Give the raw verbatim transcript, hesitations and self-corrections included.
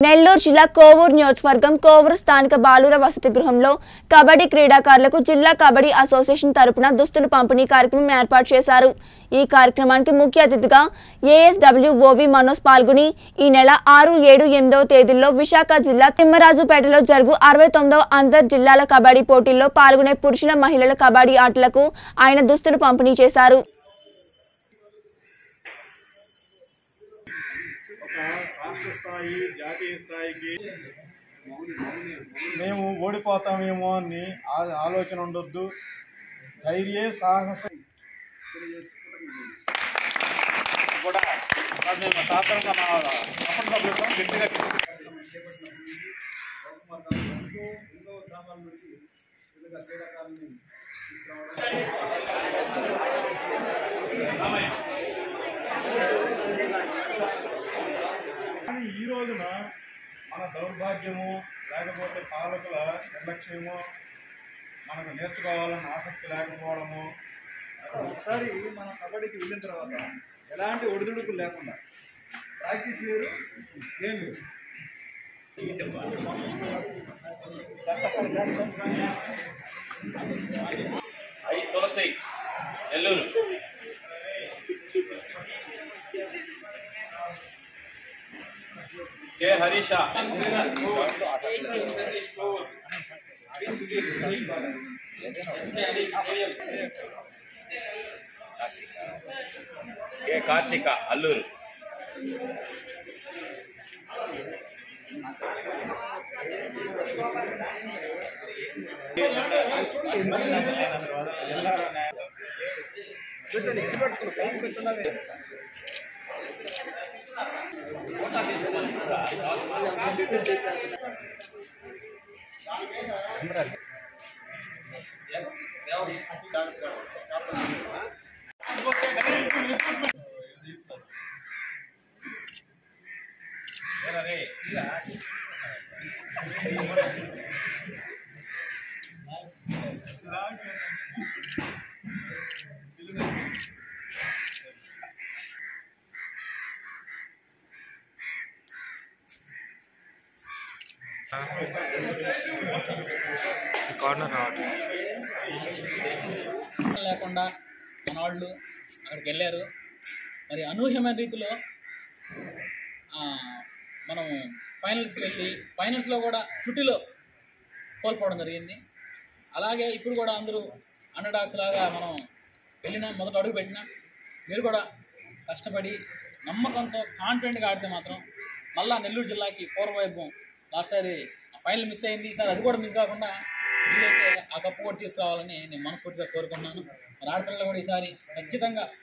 నెల్లూరు జిల్లా కోవూరు నియోజకవర్గం కోవూరు స్థానిక బాలుర వసతి గృహంలో కబడ్డీ క్రీడాకారులకు జిల్లా కబడ్డీ అసోసియేషన్ తరపున దుస్తులు పంపిణీ కార్యక్రమం ఏర్పాటు చేశారు। ఈ కార్యక్రమానికి ముఖ్య అతిథిగా ఏఎస్డబ్ల్యూఓవి మనోజ్ పాల్గొని ఈ నెల ఆరు ఏడు ఎనిమిదవ తేదీల్లో విశాఖ జిల్లా తిమ్మరాజుపేటలో జరుగు అరవై తొమ్మిదవ అంతర్ జిల్లాల కబడ్డీ పోటీల్లో పాల్గొనే పురుషుల మహిళల కబడ్డీ ఆటలకు ఆయన దుస్తులు పంపిణీ చేశారు। రాష్ట్ర స్థాయి జాతీయ స్థాయికి మేము ఓడిపోతామేమో అని ఆలోచన ఉండొద్దు। ధైర్య సాహస కూడా మేము సాధారణంగా మా తప్పని సభ్యులతో గట్టిగా గ్రామాల నుంచి క్రీడాకారులని ఈ రోజున మన దౌర్భాగ్యము లేకపోతే పాలకుల నిర్లక్ష్యము మనకు నేర్చుకోవాలన్న ఆసక్తి లేకపోవడము ఒకసారి మన కబడ్డీకి వెళ్ళిన తర్వాత ఎలాంటి ఒడిదుడుకులు లేకుండా ప్రాక్టీస్ వేరు ఏం లేదు ఐ తులసి నెల్లూరు के हरीशा के कार्तिक अल्लूर లేకుండా మన వాళ్ళు అక్కడికి వెళ్ళారు। మరి అనూహ్యమైన రీతిలో మనం ఫైనల్స్కి వెళ్ళి ఫైనల్స్లో కూడా చుట్టిలో కోల్పోవడం జరిగింది। అలాగే ఇప్పుడు కూడా అందరూ అండర్ డాగ్స్ లాగా మనం వెళ్ళినా మొదట అడుగు పెట్టినా మీరు కూడా కష్టపడి నమ్మకంతో కాన్ఫిడెంట్గా ఆడితే మాత్రం మళ్ళీ నెల్లూరు జిల్లాకి పూర్వవైభవం లాస్ట్సారి ఫైనల్ మిస్ అయింది, ఈసారి అది కూడా మిస్ కాకుండా వీలైతే ఆ కప్పు కూడా తీసుకురావాలని నేను మనస్ఫూర్తిగా కోరుకున్నాను। మరి ఆడపిల్లలు కూడా ఈసారి ఖచ్చితంగా